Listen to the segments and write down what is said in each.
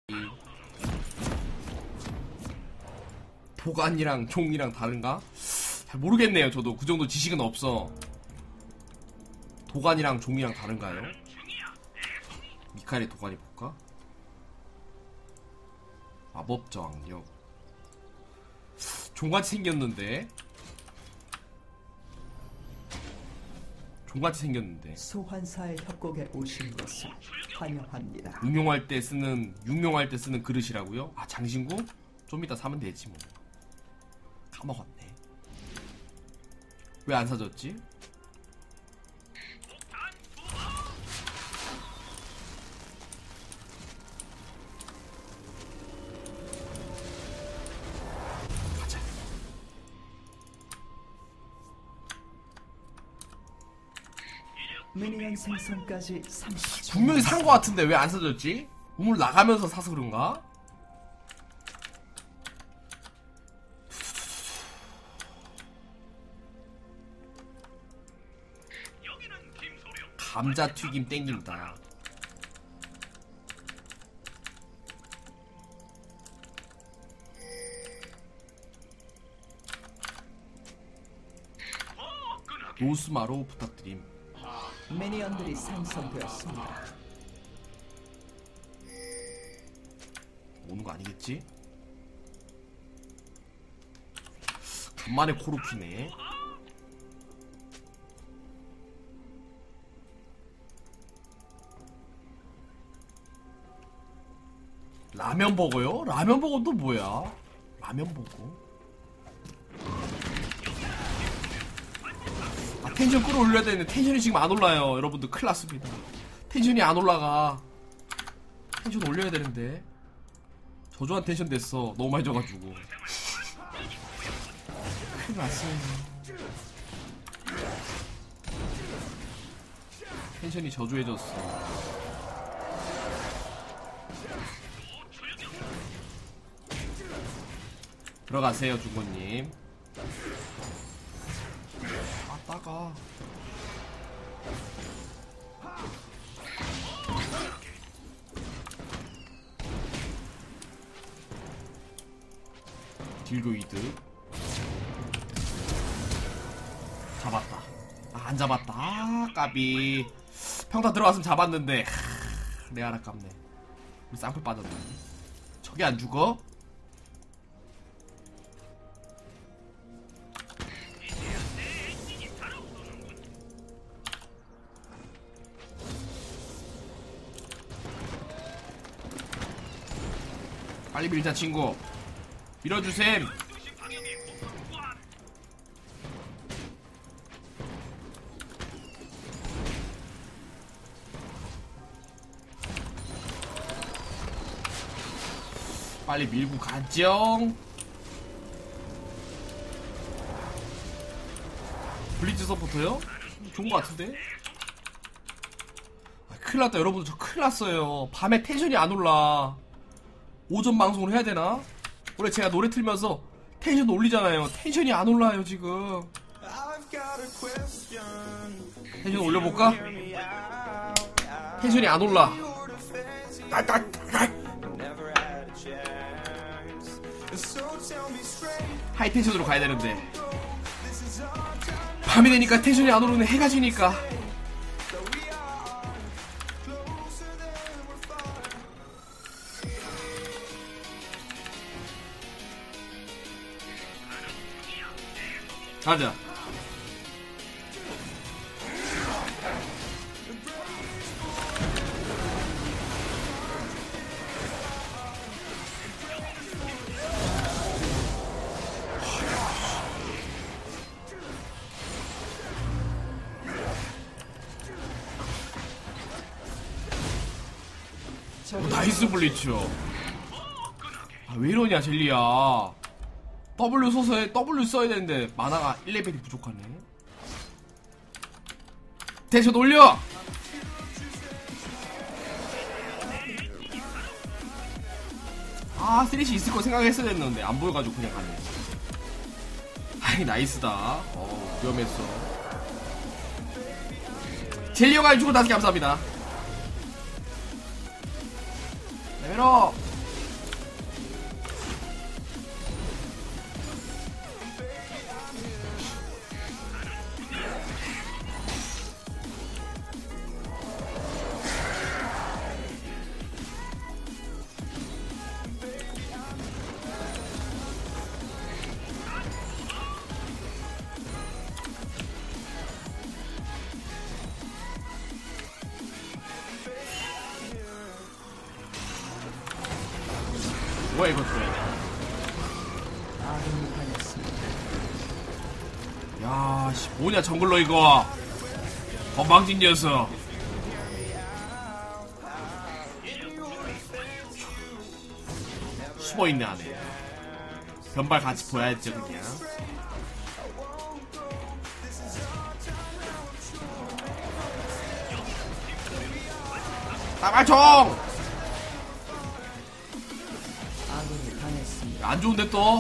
도관이랑 종이랑 다른가? 잘 모르겠네요. 저도 그 정도 지식은 없어. 도관이랑 종이랑 다른가요? 미카엘의 도관이 볼까? 마법 저항력. 종같이 생겼는데. 종같이 생겼는데. 소환사의 협곡에 오신 것을 환영합니다. 육룡할 때 쓰는 그릇이라고요? 아, 장신구? 좀 이따 사면 되지 뭐. 까먹었네. 왜 안 사줬지? 가자. 미니언 생성까지 30초. 분명히 산 거 같은데 왜 안 사줬지? 우물 나가면서 사서 그런가? 감자튀김 땡긴다. 노스마로 부탁드림. 미니언들이 생성되었습니다. 오는 거 아니겠지? 간만에 코르키네. 라면 버거요? 라면 버거 또 뭐야? 라면 버거? 아, 텐션 끌어올려야 되는데 텐션이 지금 안 올라요. 여러분들 큰일 났습니다. 텐션이 안 올라가. 텐션 올려야 되는데 저조한 텐션 됐어. 너무 많이 져가지고 큰일 났어요. 텐션이 저조해졌어. 들어가세요, 중고님. 아, 따가. 딜교 이득. 잡았다. 아, 안 잡았다. 아, 까비. 평타 들어갔으면 잡았는데. 내가 아깝네. 우리 쌍풀 빠졌네. 저게 안 죽어? 빨리 밀자, 친구. 밀어주셈. 빨리 밀고 가죠. 블리츠 서포터요? 좋은 것 같은데? 아, 큰일 났다. 여러분들 저 큰일 났어요. 밤에 텐션이 안 올라. 오전 방송을 해야 되나? 원래 제가 노래 틀면서 텐션 올리잖아요. 텐션이 안 올라요 지금. 텐션 올려볼까? 텐션이 안 올라. 하이 텐션으로 가야 되는데 밤이 되니까 텐션이 안 오르네. 해가 지니까. 가자. 나이스 블리츠. 아, 왜 이러냐 젤리야. W 소서에 W 써야 되는데 만화가 1레벨이 부족하네. 텐션 올려. 아, 쓰레쉬 있을 거 생각했어야 됐는데 안 보여가지고 그냥 가네. 아이, 나이스다. 위험했어. 젤리어가 주고 5개 감사합니다. 레벨업. 뭐야 이것도. 아군이 당했습니다. 야, 씨, 뭐냐 정글러 이거. 건방진 녀석. 숨어있네 안에. 변발 같이 보야죠 그냥. 나발총! 아군이 당했습니다. 안 좋은데 또?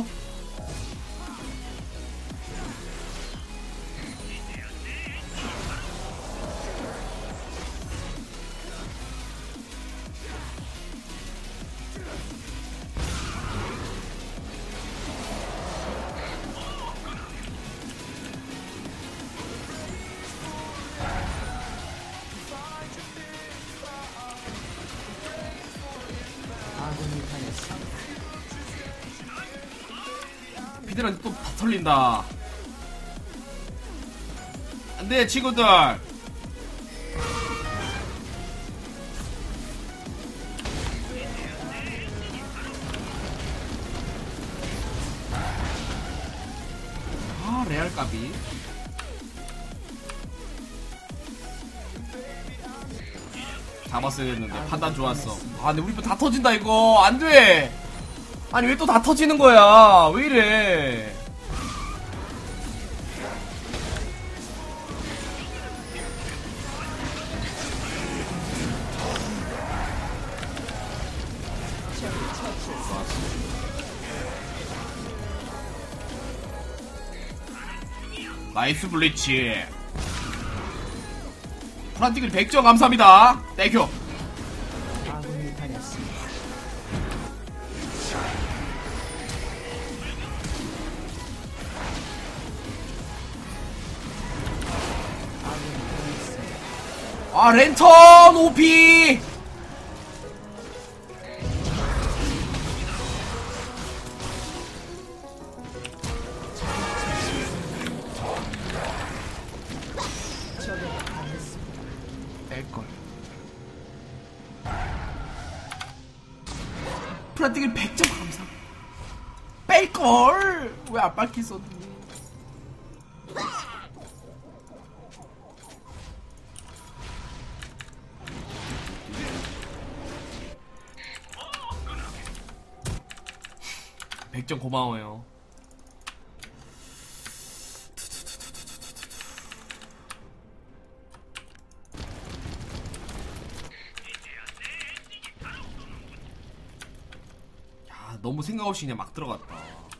아군이 당했습니다. 피드랑 또 다 털린다. 안돼 친구들. 아 레알 까비. 잡았어야 했는데 판단 좋았어. 아 근데 우리 편 다 터진다 이거 안돼. 아니 왜 또 다 터지는 거야? 왜 이래? 나이스 블리치. 프란티글 100점 감사합니다. 땡큐. 아군이 당했습니다. 아군이 당했습니다. 아 랜턴 OP. 적에게 당했습니다. 뺄걸. 프란티글 100점 감사. 뺄걸. 왜 안 밝혔었니? 백점 고마워요. 야, 너무 생각 없이 그냥 막 들어갔다.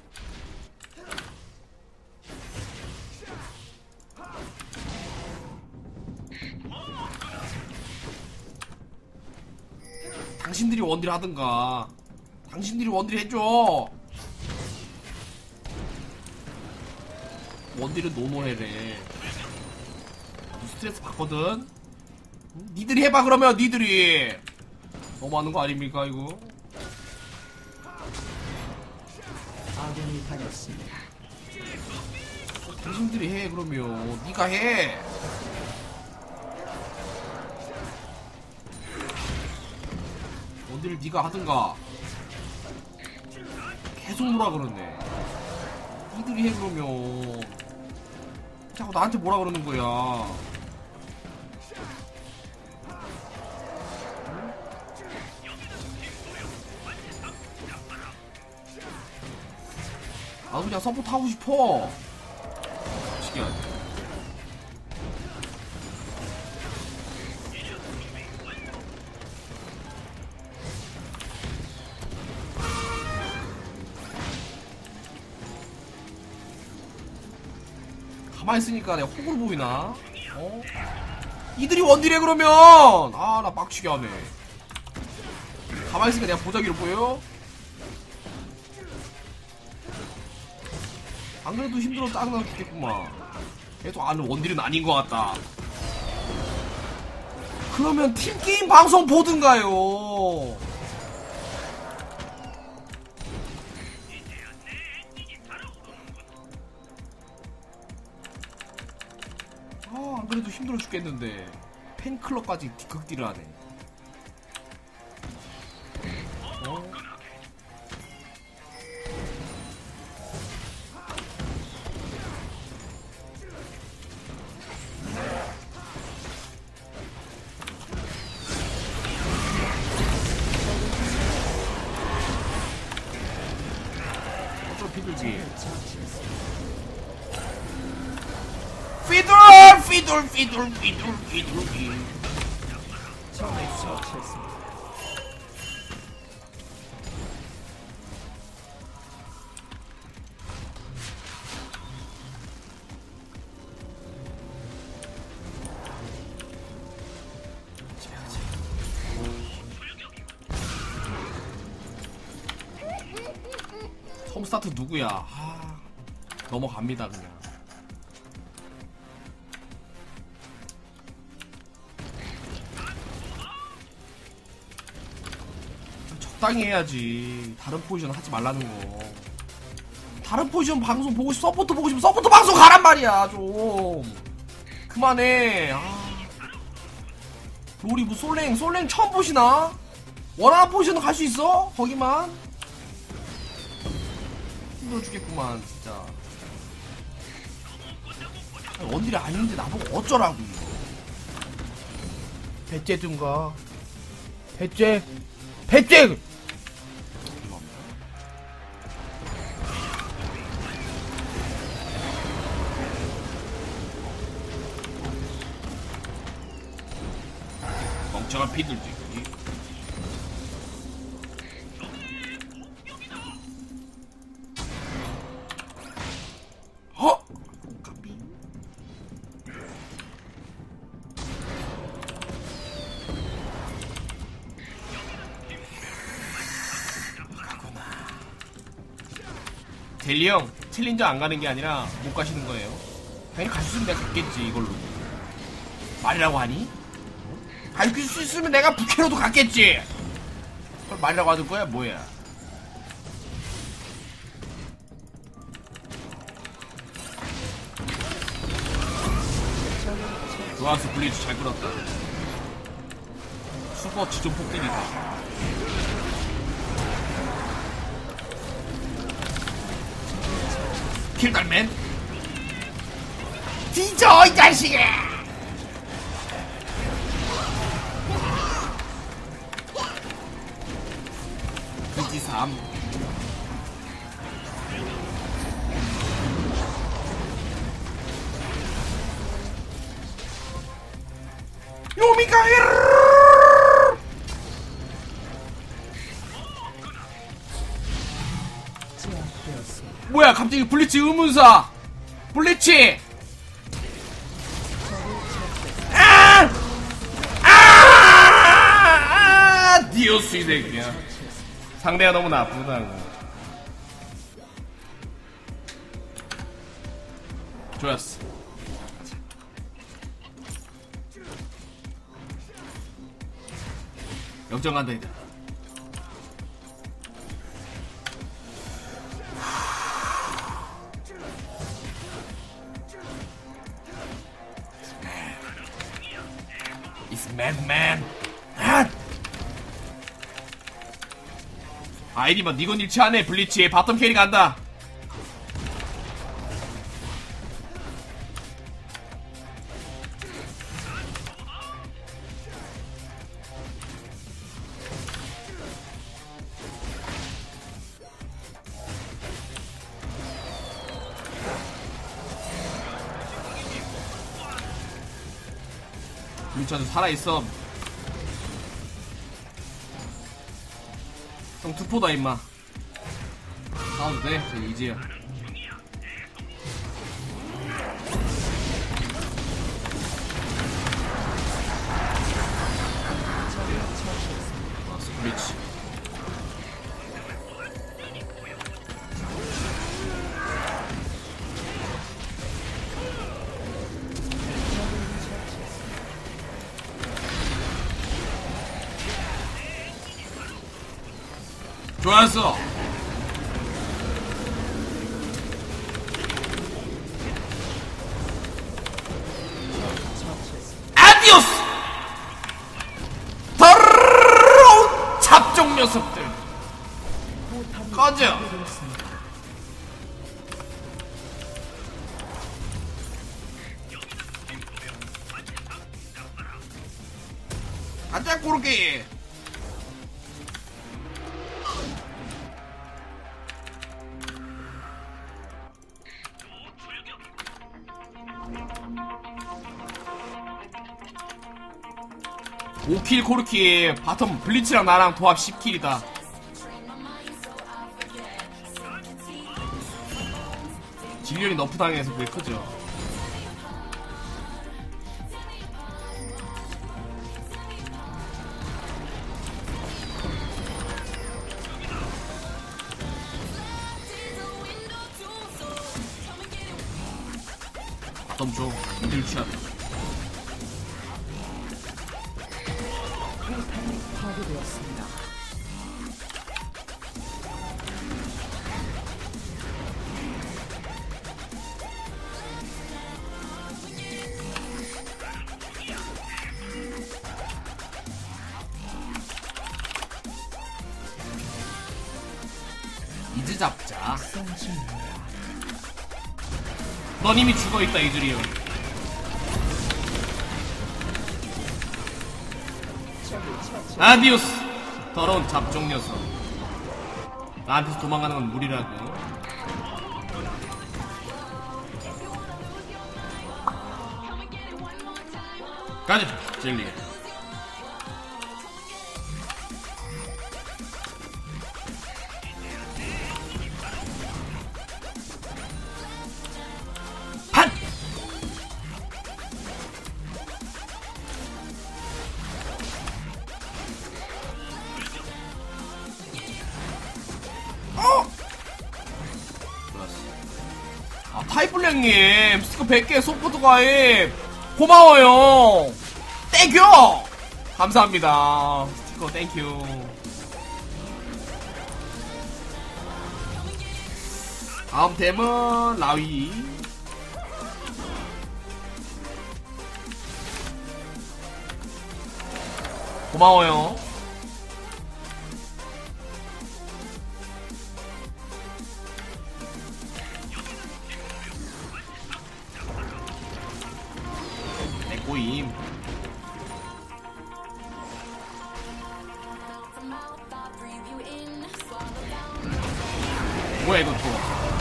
당신들이 원딜 하든가. 당신들이 원딜 해줘. 원딜은 노노해래. 스트레스 받거든. 니들이 해봐 그러면 니들이. 너무하는 거 아닙니까 이거? 아군이 당했습니다. 당신들이 해 그러면. 니가 해. 원딜을 니가 하든가. 계속 뭐라 그러네. 니들이 해 그러면. 자꾸 나한테 뭐라 그러는 거야. 나도 그냥 서포트 하고 싶어. 시기하네. 가만히 있으니까 내가 호구를 보이나? 어? 이들이 원딜해 그러면! 아, 나 빡치게 하네. 가만히 있으니까 내가 보자기로 보여? 안 그래도 힘들어 짜증나 죽겠구만. 계속 아는 원딜은 아닌 것 같다. 그러면 팀게임 방송 보든가요. 아, 안 그래도 힘들어 죽겠는데 팬클럽까지 극딜을 하네. 어? 피들기. 처치했습니다. 피들. 적을 처치했습니다. 집에 가자. 처음 스타트 누구야? 넘어갑니다 그냥. 적당히 해야지. 다른 포지션 하지 말라는 거. 다른 포지션 방송 보고 싶, 서포트 보고 싶으면 서포트 방송 가란 말이야. 좀 그만해. 롤이 뭐 솔랭 처음 보시나? 원하는 포지션 갈 수 있어? 거기만 힘들어 죽겠구만 진짜. 아니, 원딜이 아닌데 나보고 어쩌라고. 배째든가 배째 멍청한 피들지. 까비. 가구나. 델리 형 챌린저 안 가는 게 아니라 못 가시는 거예요. 당연히 갈 수 있으면 내가 갔겠지. 이걸로 말이라고 하니? 갈 수 있으면 내가 부캐로도 갔겠지. 그걸 말이라고 하는 거야 뭐야? 좋았어. 블리츠 잘 끌었다. 슈퍼 지존 폭딜이다. 킬달맨 뒤져 이 자식아. 기지 3. 요미가 제압되었습니다. 뭐야 갑자기 블리츠 의문사. 블리츠 디오스 이 새끼야. 상대가 너무 나쁘다고. 좋았어. 역전 간다 이들. It's madman. 아이디만 니건 일치하네. 블리치의 바텀 캐리 간다. 블리치한테 살아있어. 형 투포다 임마. 싸워도 돼? 저 이지야. 왔어 블리치. 좋았어. 아디오스. 더러운 잡종 녀석들 꺼져. 가자 고르게. 5킬 코르키 바텀 블리츠랑 나랑 도합 10킬이다. 질련이 너프 당해서 그게 크죠. 바텀 줘. 이들 취하다. 포탑이 파괴되었습니다. 이즈 잡자. 선진입니다. 넌 이미 죽어있다 이즈리온. 적을 처치. 아디오스. 더러운 잡종 녀석. 나한테서 도망가는 건 무리라고. 가자 젤리. 핫! 좋았어. 아, 타이플랭님 스티커 100개 소프트 가입 고마워요. 땡큐. 감사합니다. 스티커 땡큐. 다음 템은 라위. 고마워요. 내 꼬임. 뭐야 이거 또.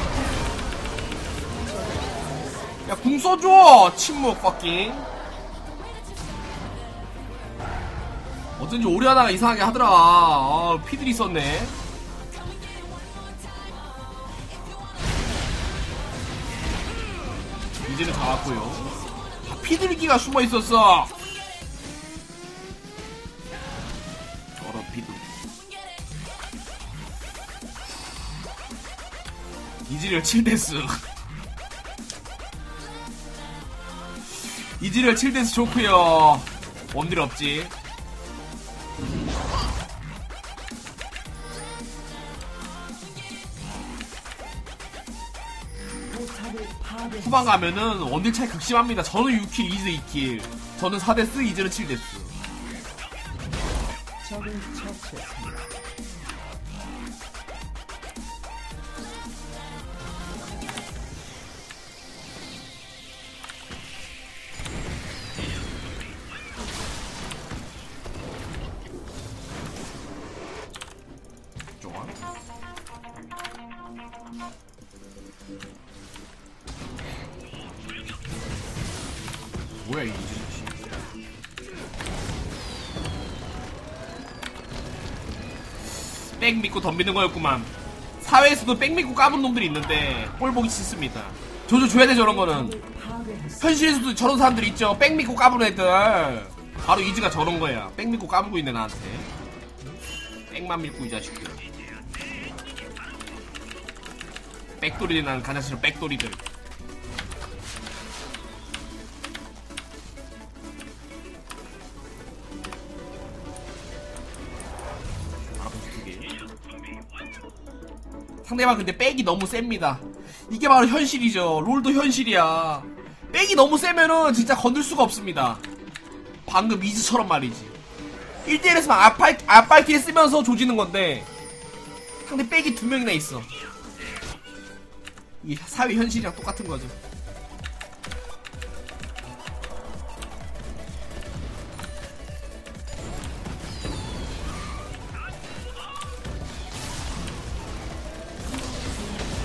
야 궁 써줘. 침묵 퍼킹. 어쩐지 오래 하다가 이상하게 하더라. 아, 피들이 있었네. 이제는 잡았고요. 아, 피들기가 숨어 있었어. 저런 피들. 이즈리얼 7데스. 이즈리얼 7데스 좋구요. 원딜 없지. 포탑을 파괴. 후반 가면은 원딜 차이 극심합니다. 저는 6킬, 이즈 2킬. 저는 4데스, 이즈는 7데스. 적을 처치했습니다. 좋아. 뭐야 이 이즈. 백 믿고 덤비는 거였구만. 사회에서도 백 믿고 까본 놈들이 있는데 꼴 보기 싫습니다. 조조 줘야 돼 저런 거는. 파괴했습니다. 현실에서도 저런 사람들 있죠. 백 믿고 까본 애들. 바로 이즈가 저런 거야. 백 믿고 까불고 있네 나한테. 백만 믿고 이 자식들. 백돌이들 난 가장 싫어. 백돌이들. 상대방 근데 백이 너무 셉니다. 이게 바로 현실이죠. 롤도 현실이야. 백이 너무 세면은 진짜 건들 수가 없습니다. 방금 이즈처럼 말이지. 1대1에서만 앞발길 쓰면서 조지는 건데 상대 백이 2명이나 있어. 이게 사회 현실이랑 똑같은 거죠.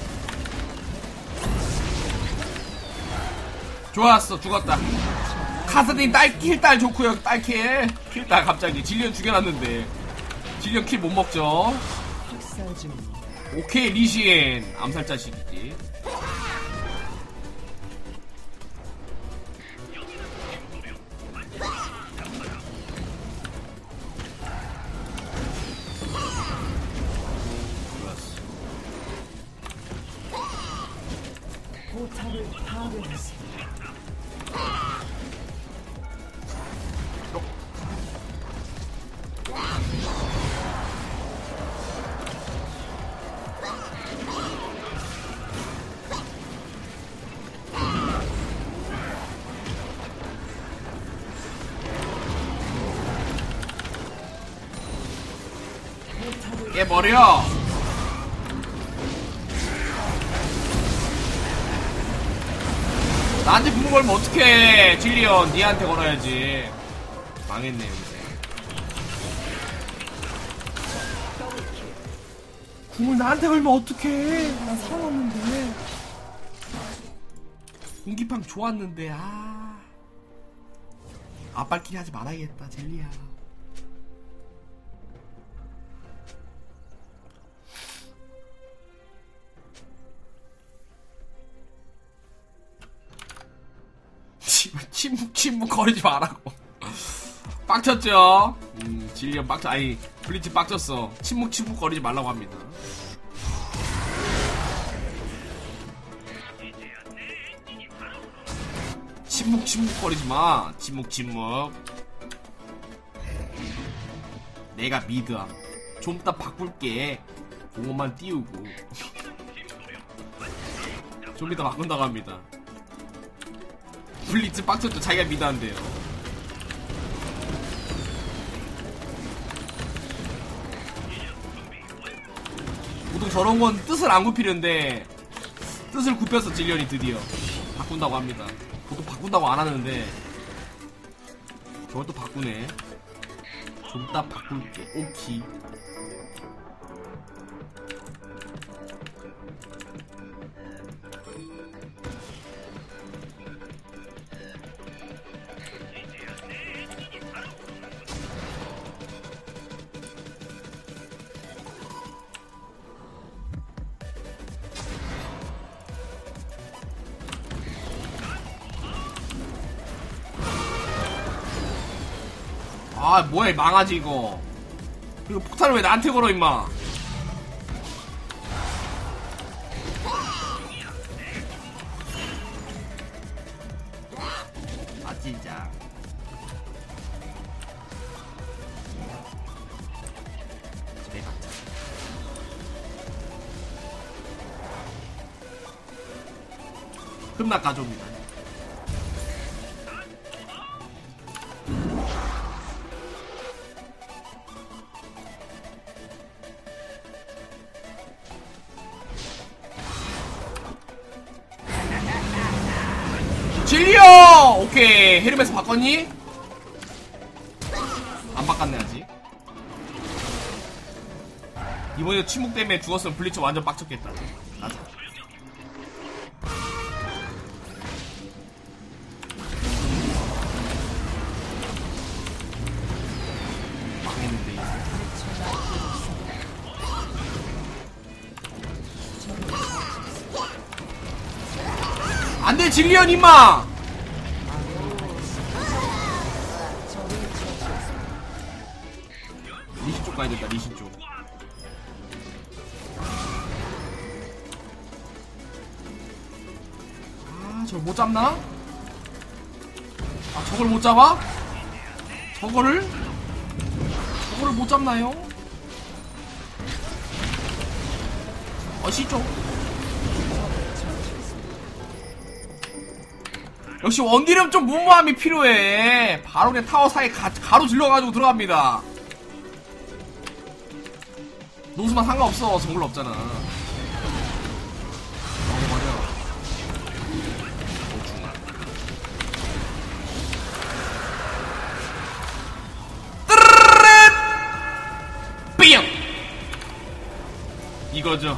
좋았어. 죽었다. 카사딘 킬딸 좋고요. 딸킬 킬딸 갑자기 질리언 죽여놨는데 질리언 킬 못 먹죠. 학살 중. 오케이 리신 암살 자식이지. 포탑을 파괴했습니다. 깨버려. 나한테 궁 걸면 어떡해. 질리언 니한테 걸어야지. 망했네 여기서. 궁을 나한테 걸면 어떡해. 난 살았는데. 공기팡 좋았는데. 앞발키리 하지 말아야겠다 젤리야. 침묵 거리지 말라고. 빡쳤죠? 질리언 빡쳤. 아니 블리츠 빡쳤어. 침묵 거리지 말라고 합니다. 침묵 거리지 마. 침묵. 내가 미드야. 좀 이따 바꿀게. 공원만 띄우고. 좀 이따 바꾼다고 합니다. 블리츠 빡쳤죠. 자기가 미드한대요. 보통 저런 건 뜻을 안 굽히는데 뜻을 굽혀서 질리언이 드디어 바꾼다고 합니다. 보통 바꾼다고 안 하는데 저걸 또 바꾸네. 좀 이따 바꿀게. 오키. 아 뭐야 이 망하지 이거. 이거 폭탄을 왜 나한테 걸어 임마. 아 진짜. 집에 가자. 흠락 가져옵니다. 질리언! 오케이. 헤르메스 바꿨니? 안 바꿨네 아직. 이번에 침묵 때문에 죽었으면 블리츠 완전 빡쳤겠다. 가자. 망했는데 이제. 안돼 질리언 임마. 리신 쪽 가야 된다. 리신 쪽. 아 저걸 못 잡나? 아 저걸 못 잡아? 저거를 못 잡나요? 시쪽. 역시 원딜은 좀 무모함이 필요해. 바로 그냥 타워 사이에 가로 질러가지고 들어갑니다. 노스만 상관없어. 정글 없잖아. 먹어버려. 뜨르르르 삐용. 이거죠.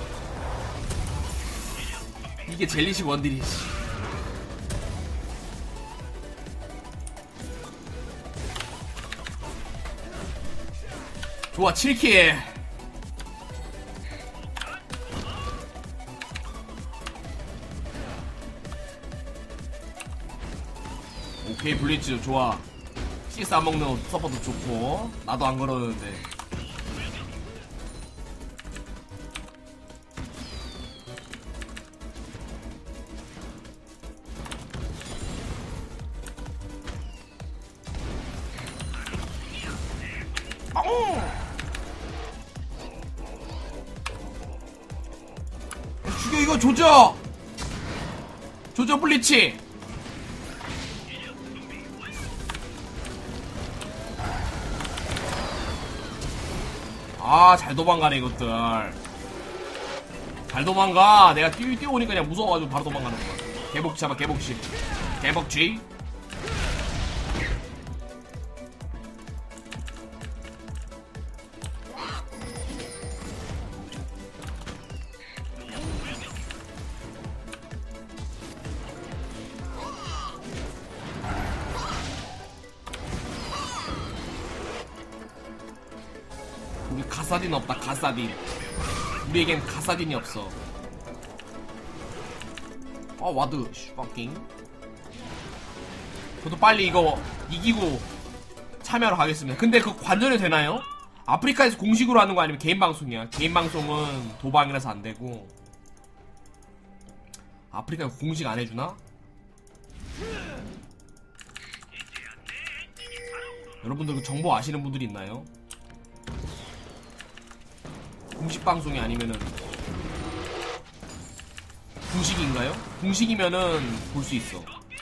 이게 젤리식 원딜이지. 좋아 7킬. 오케이 블리츠 좋아. CS 안 먹는 서퍼도 좋고 나도 안 걸었는데. 죽여 이거 조져. 조져 블리치. 아, 잘 도망가네, 이것들. 잘 도망가. 내가 뛰어오니까 그냥 무서워가지고 바로 도망가는 거야. 개복치 잡아, 개복치. 개복치. 우리 가사딘 없다, 가사딘. 우리에겐 가사딘이 없어. 아, 와드, 슈퍼킹. 저도 빨리 이거 이기고 참여하러 가겠습니다. 근데 그거 관전이 되나요? 아프리카에서 공식으로 하는 거 아니면 개인 방송이야? 개인 방송은 도박이라서 안 되고. 아프리카에서 공식 안 해주나? 여러분들 그 정보 아시는 분들이 있나요? 공식 방송이 아니면은 공식인가요? 공식이면은 볼 수 있어.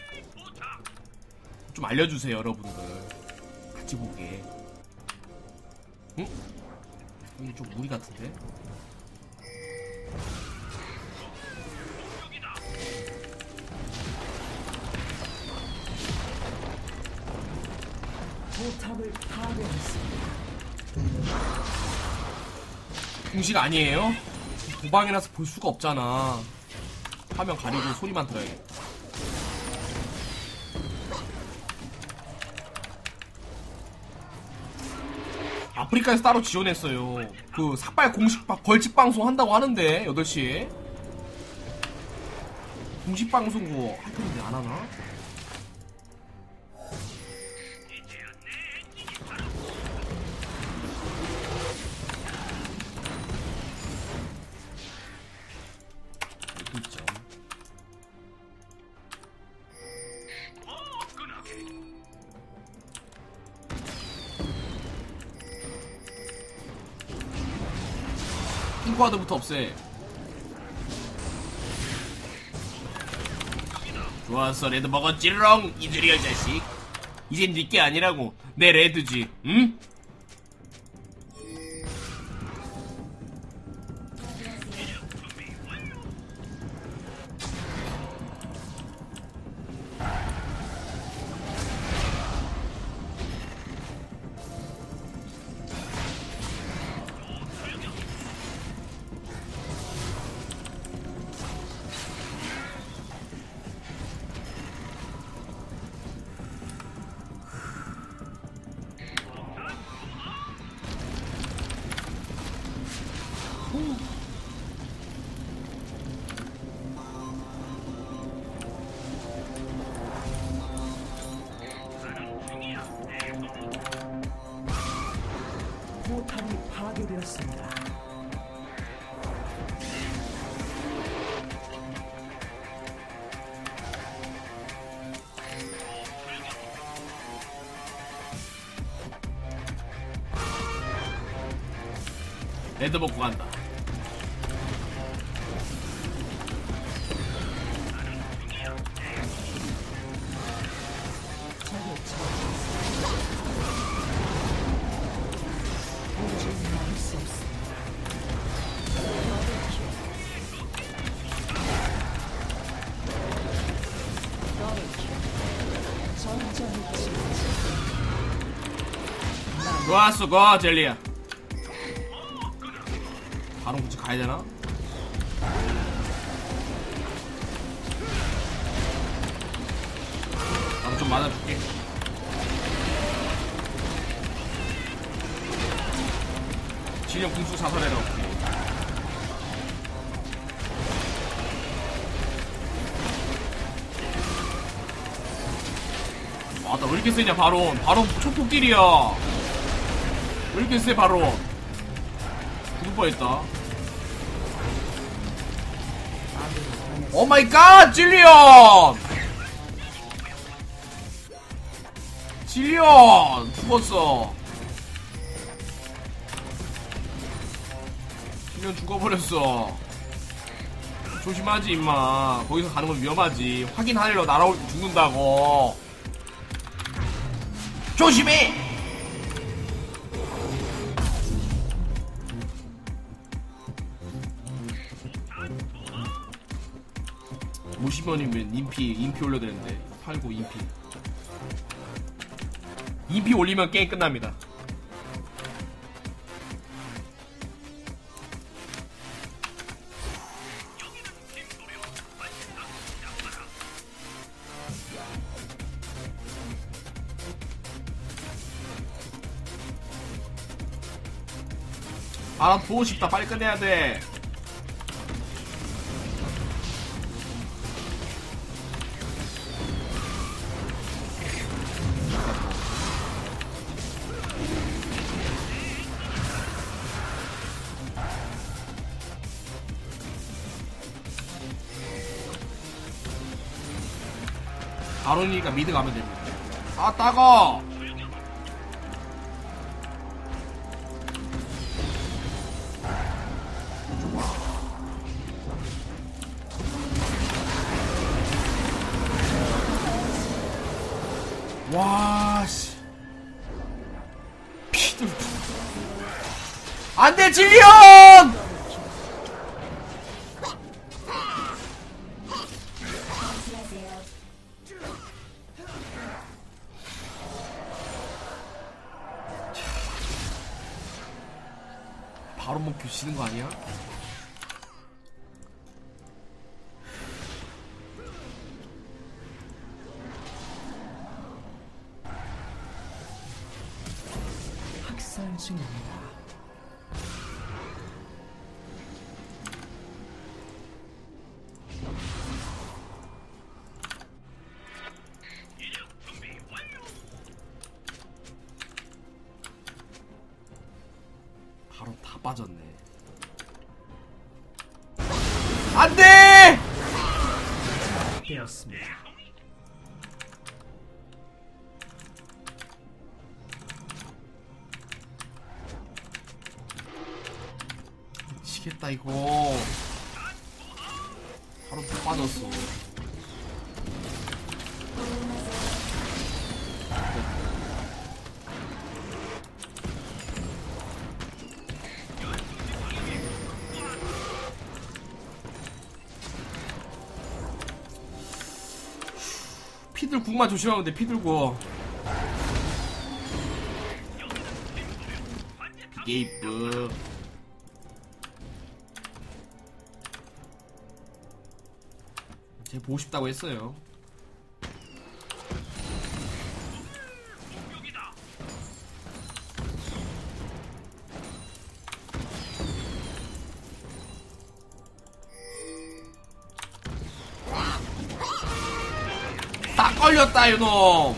좀 알려주세요, 여러분들. 같이 보게. 응? 이게 좀 무리 같은데? 포탑을 파괴했습니다. 공식 아니에요? 도방이라서 볼 수가 없잖아. 화면 가리고 소리만 들어야겠다. 아프리카에서 따로 지원했어요. 그 삭발 공식 벌칙 방송 한다고 하는데 8시에 공식 방송 그거 할 텐데 안 하나? 있죠. 핑크와드부터 없애. 좋았어, 레드 먹었지롱. 이들이야 자식. 이젠 니게 아니라고. 내 레드지. 응? 포탑이 파괴되었습니다. 레드 먹고 간다. 적을 처치했습니다. 도저히 막을 수 없습니다. 더블킬. 전장을 치우치. 좋았어, 고 젤리야. 바로 굳이 가야되나? 나도 좀 맞아줄게. 진영 궁수 사살해라. 오케이. 아, 나 왜 이렇게 세냐, 바론. 바론 초폭딜이야. 왜 이렇게 세, 바론. 죽을 뻔했다. 오 마이 갓! 질리언! 질리언! 죽었어. 질리언 죽어버렸어. 조심하지, 임마. 거기서 가는 건 위험하지. 확인하려 날아올 때 죽는다고. 조심해! (50원이면) 인피 올려야 되는데. 팔고 인피 올리면 게임 끝납니다. 아, 나 보고 싶다. 빨리 끝내야 돼. 바론이니까 미드 가면 됩니다. 아, 따가! 와, 씨. 피들. 안 돼, 질리언! 바로 뭐 교치는 거 아니야? 학살 중입니다. 바로 다 빠졌네. 안 돼! 되었습니다. 미치겠다, 이거. 바로 다 빠졌어. 피들 국만 조심하면 돼. 피들고 게이프. 쟤 보고 싶다고 했어요. 딱 걸렸다, 이놈.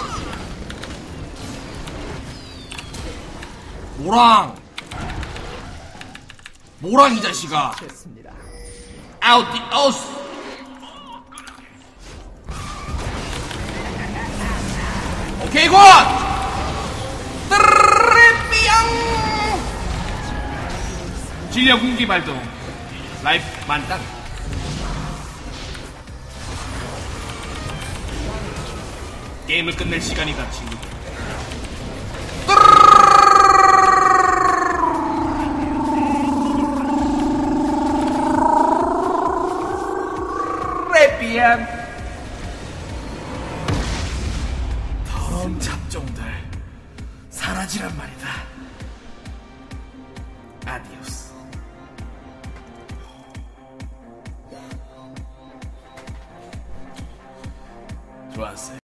모랑 이 자식아. 됐습니다. 아웃 디 어스. 오케이, 굿. 뜨르르삐양. 질려 군기 발동. 라이프 만땅. 게임을 끝낼 시간이다, 친구. 레피안. 더러운 잡종들 사라지란 말이다. 아디오스. 좋았어요.